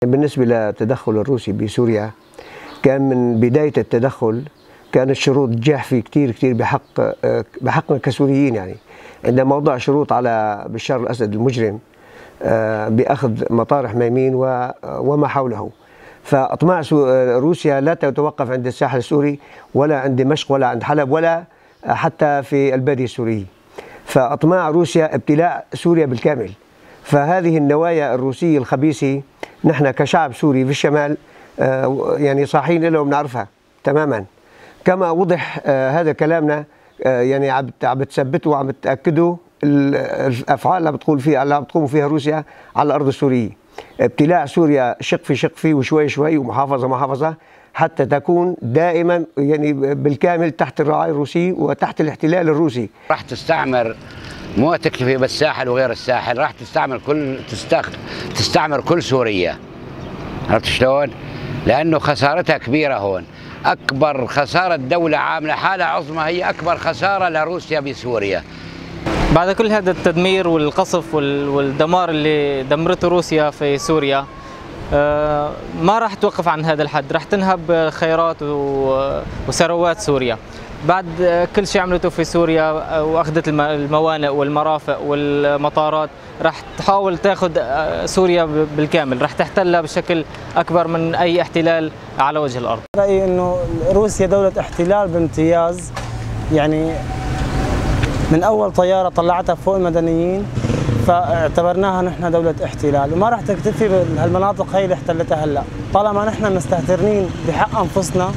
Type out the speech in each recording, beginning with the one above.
بالنسبة للتدخل الروسي بسوريا، كان من بداية التدخل كانت شروط جاحفة كتير بحقنا كسوريين. يعني عندما وضع شروط على بشار الأسد المجرم بأخذ مطار حميمين وما حوله، فأطماع روسيا لا تتوقف عند الساحل السوري ولا عند دمشق ولا عند حلب ولا حتى في البادية السورية. فأطماع روسيا ابتلاء سوريا بالكامل. فهذه النوايا الروسية الخبيثة نحن كشعب سوري في الشمال يعني صاحين لها وبنعرفها تماما. كما وضح هذا كلامنا، يعني عم بتثبتوا وعم بتأكدوا الأفعال اللي بتقوم فيها روسيا على الأرض السورية. ابتلاع سوريا شق في وشوي شوي ومحافظة حتى تكون دائما يعني بالكامل تحت الرعاية الروسية وتحت الاحتلال الروسي. راح تستعمر، مو تكتفي بالساحل وغير الساحل، راح تستعمر كل سوريا. عرفت شلون؟ لأنه خسارتها كبيرة هون. أكبر خسارة دولة عاملة حالة عظمى هي أكبر خسارة لروسيا بسوريا. بعد كل هذا التدمير والقصف والدمار اللي دمرته روسيا في سوريا، ما راح توقف عن هذا الحد، راح تنهب خيرات وثروات سوريا. بعد كل شيء عملته في سوريا واخذت الموانئ والمرافق والمطارات، راح تحاول تاخذ سوريا بالكامل، راح تحتلها بشكل اكبر من اي احتلال على وجه الارض. رايي انه روسيا دولة احتلال بامتياز، يعني من اول طيارة طلعتها فوق المدنيين فاعتبرناها نحن دولة احتلال، وما راح تكتفي بهالمناطق هي اللي احتلتها هلا. طالما نحن مستهترين بحق انفسنا،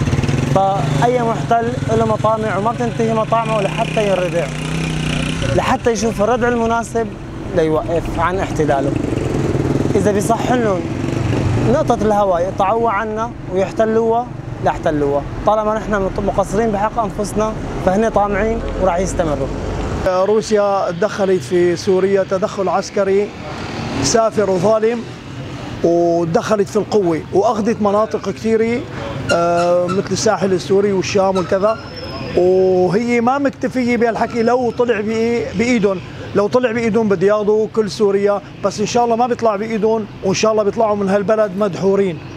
فأي محتل له مطامع وما بتنتهي مطامعه لحتى ينردع، لحتى يشوف الردع المناسب ليوقف عن احتلاله. إذا بيصح لهم نقطة الهواء يقطعوها عنا ويحتلوها لاحتلوها، طالما نحن مقصرين بحق أنفسنا فهن طامعين وراح يستمروا. روسيا تدخلت في سوريا تدخل عسكري سافر وظالم، ودخلت في القوة وأخذت مناطق كثيرة مثل الساحل السوري والشام والكذا، وهي ما مكتفية بهالحكي. لو طلع بإيدهم بده ياخذوا كل سوريا، بس إن شاء الله ما بيطلع بإيدهم، وإن شاء الله بيطلعوا من هالبلد مدحورين.